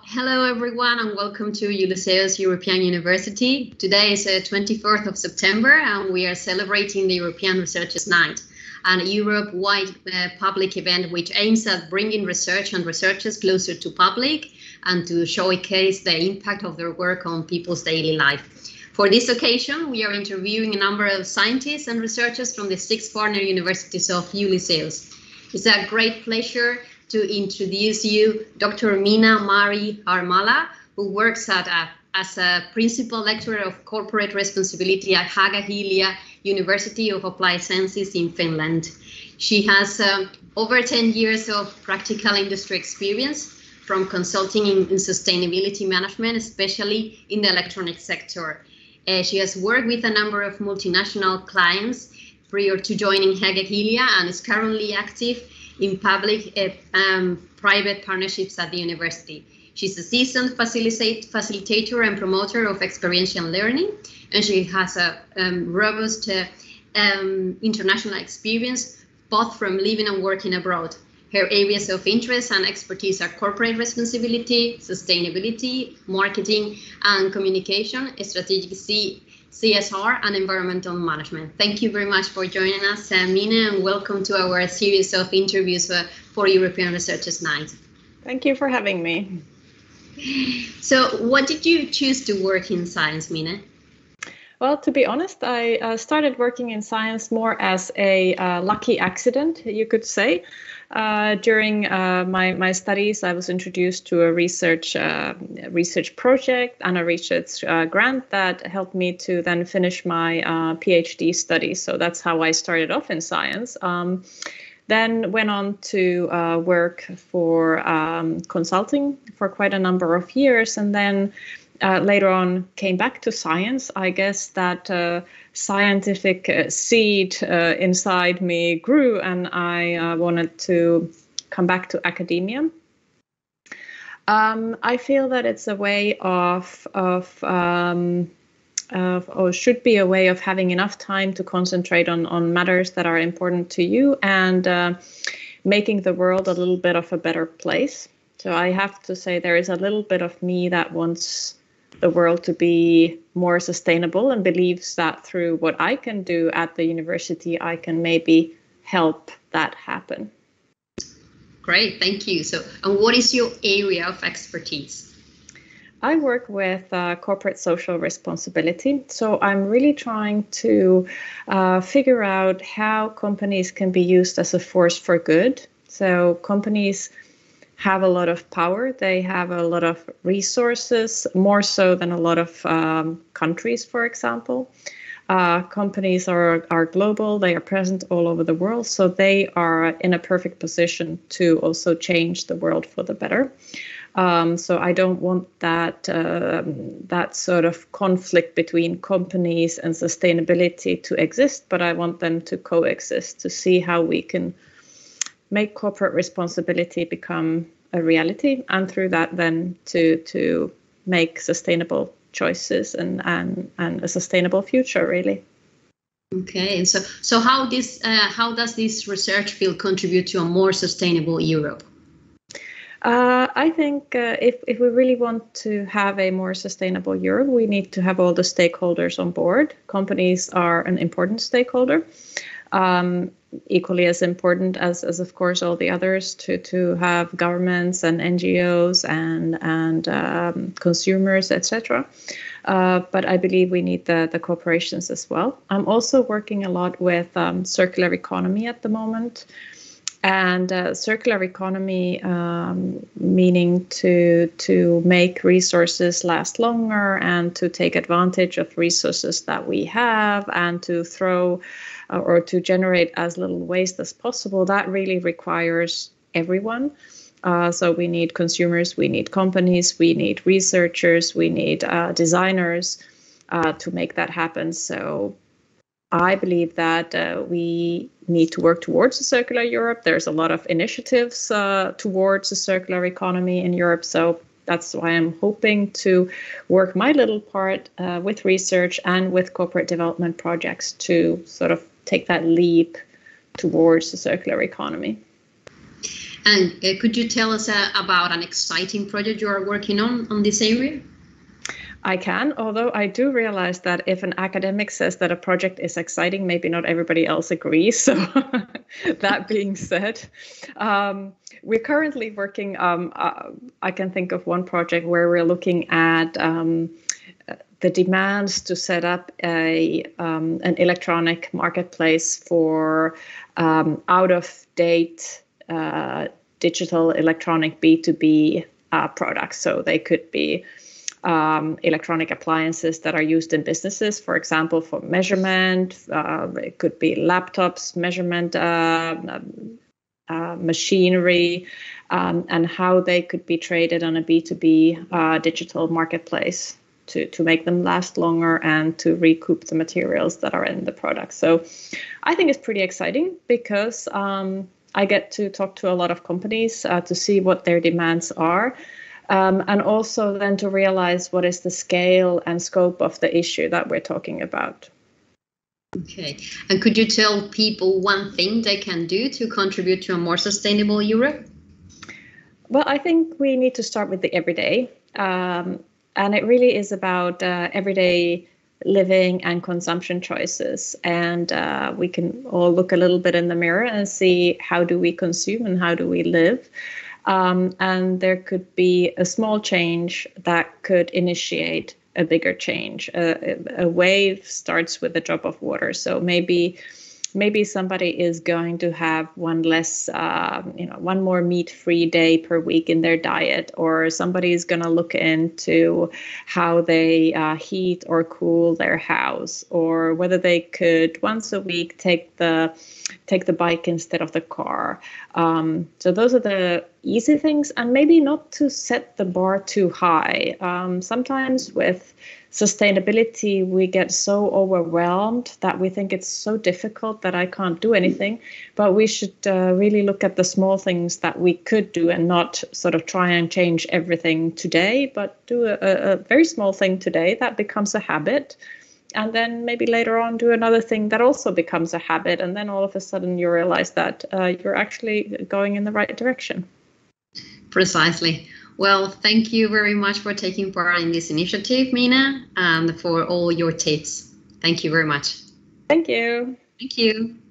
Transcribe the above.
Hello everyone and welcome to Ulysseus European University. Today is the 24th of September and we are celebrating the European Researchers' Night, an Europe-wide public event which aims at bringing research and researchers closer to public and to showcase the impact of their work on people's daily life. For this occasion, we are interviewing a number of scientists and researchers from the 6 partner universities of Ulysseus. It's a great pleasure to introduce you Dr. Minna-Maari Harmaala, who works as a principal lecturer of corporate responsibility at Haaga-Helia University of Applied Sciences in Finland. She has over 10 years of practical industry experience from consulting in sustainability management, especially in the electronic sector. She has worked with a number of multinational clients prior to joining Haaga-Helia and is currently active in public-private partnerships at the university. She's a seasoned facilitator and promoter of experiential learning, and she has a robust international experience, both from living and working abroad. Her areas of interest and expertise are corporate responsibility, sustainability, marketing and communication, strategic CSR and environmental management. Thank you very much for joining us, Minna, and welcome to our series of interviews for European Researchers' Night. Thank you for having me. So what did you choose to work in science, Minna? Well, to be honest, I started working in science more as a lucky accident, you could say. During my studies, I was introduced to a research project and a research grant that helped me to then finish my PhD studies. So that's how I started off in science. Then went on to work for consulting for quite a number of years, and then later on came back to science. I guess that scientific seed inside me grew, and I wanted to come back to academia. I feel that it's a way or should be a way of having enough time to concentrate on matters that are important to you and making the world a little bit of a better place. So I have to say there is a little bit of me that wants the world to be more sustainable and believes that through what I can do at the university, I can maybe help that happen. Great, thank you. So, and what is your area of expertise? I work with corporate social responsibility. So I'm really trying to figure out how companies can be used as a force for good. So companies have a lot of power. They have a lot of resources, more so than a lot of countries, for example. Companies are global. They are present all over the world. So they are in a perfect position to also change the world for the better. So I don't want that sort of conflict between companies and sustainability to exist, but I want them to coexist to see how we can make corporate responsibility become a reality, and through that then to make sustainable choices and a sustainable future, really. Okay, and so how does this research field contribute to a more sustainable Europe? I think if we really want to have a more sustainable Europe, we need to have all the stakeholders on board. Companies are an important stakeholder. Equally as important as of course all the others, to have governments and NGOs and consumers, etc. But I believe we need the corporations as well. I'm also working a lot with circular economy at the moment. And circular economy, meaning to make resources last longer and to take advantage of resources that we have and to throw or to generate as little waste as possible. That really requires everyone. So we need consumers, we need companies, we need researchers, we need designers to make that happen. So I believe that we need to work towards a circular Europe. There's a lot of initiatives towards a circular economy in Europe. So that's why I'm hoping to work my little part with research and with corporate development projects to sort of take that leap towards the circular economy. And could you tell us about an exciting project you are working on this area? I can, although I do realize that if an academic says that a project is exciting, maybe not everybody else agrees. So that being said, we're currently working, I can think of one project where we're looking at the demands to set up an electronic marketplace for out-of-date digital electronic B2B products. So they could be electronic appliances that are used in businesses, for example, for measurement. It could be laptops, measurement machinery, and how they could be traded on a B2B digital marketplace to make them last longer and to recoup the materials that are in the product. So I think it's pretty exciting because I get to talk to a lot of companies to see what their demands are. And also then to realize what is the scale and scope of the issue that we're talking about. Okay. And could you tell people one thing they can do to contribute to a more sustainable Europe? Well, I think we need to start with the everyday. And it really is about everyday living and consumption choices. And we can all look a little bit in the mirror and see how do we consume and how do we live. And there could be a small change that could initiate a bigger change. A wave starts with a drop of water. So maybe somebody is going to have one more meat-free day per week in their diet, or somebody is going to look into how they heat or cool their house, or whether they could once a week take the bike instead of the car. So those are the easy things, and maybe not to set the bar too high. Sometimes with sustainability, we get so overwhelmed that we think it's so difficult that I can't do anything. But we should really look at the small things that we could do and not sort of try and change everything today, but do a very small thing today that becomes a habit. And then maybe later on do another thing that also becomes a habit. And then all of a sudden you realize that you're actually going in the right direction. Precisely. Well, thank you very much for taking part in this initiative, Minna, and for all your tips. Thank you very much. Thank you. Thank you.